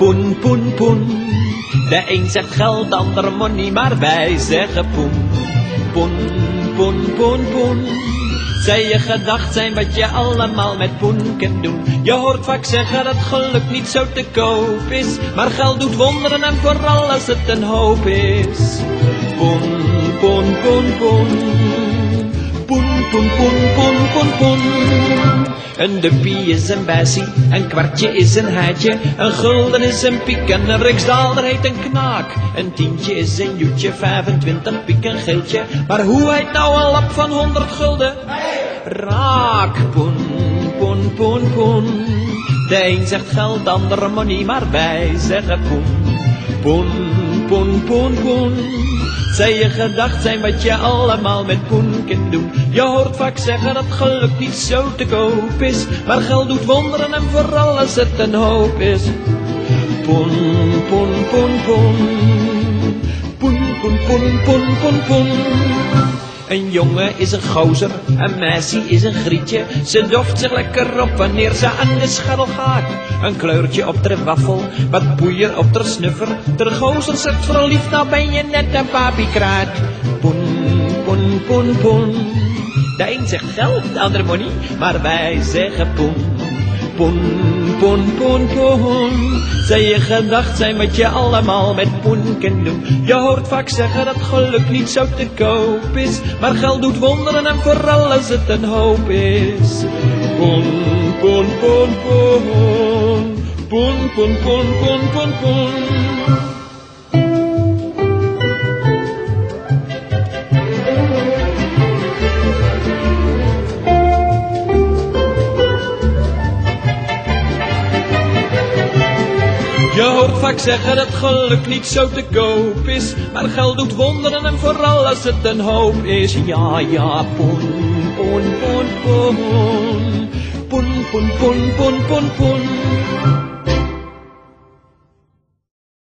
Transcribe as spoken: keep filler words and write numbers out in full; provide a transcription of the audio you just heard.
Poen, poen, poen. De een zegt geld, de ander money, maar wij zeggen poen. Poen, poen, poen, poen. Zij je gedacht zijn wat je allemaal met poen kunt doen. Je hoort vaak zeggen dat geluk niet zo te koop is, maar geld doet wonderen en vooral als het een hoop is. Poen, poen, poen, poen. Poen, poen, poen, poen, poen, poen. Een dubbie is een bessie, een kwartje is een heitje, een gulden is een piek en een riksdaalder heet een knaak. Een tientje is een joetje, vijfentwintig piek een geeltje, maar hoe heet nou een lap van honderd gulden? Raak, poen, poen, poen, poen. De een zegt geld, de ander money, maar wij zeggen poen. Poen, poen, poen, poen. Zij je gedacht zijn wat je allemaal met poen kunt doen. Je hoort vaak zeggen dat geluk niet zo te koop is, maar geld doet wonderen en vooral als het een hoop is. Poen, poen, poen, poen. Poen, poen, poen, poen, poen, poen. Een jongen is een gozer, een meisje is een grietje. Ze doft zich lekker op wanneer ze aan de scharrel gaat. Een kleurtje op ter waffel, wat poeier op ter snuffer. Ter gozer zegt verliefd, nou ben je net een papiekraat. Poen, poen, poen, poen. De een zegt geld, de ander money, maar wij zeggen poen. Poen, poen, poen, poen. Zij je gedacht zijn wat je allemaal met poen kunt doen. Je hoort vaak zeggen dat geluk niet zo te koop is, maar geld doet wonderen en vooral als het een hoop is. Poen, poen, poen, poen. Poen, poen, poen, poen, poen, poen. Je hoort vaak zeggen dat geluk niet zo te koop is, maar geld doet wonderen en vooral als het een hoop is. Ja, ja, poen, poen, poen, poen. Poen, poen, poen, poen, poen, poen.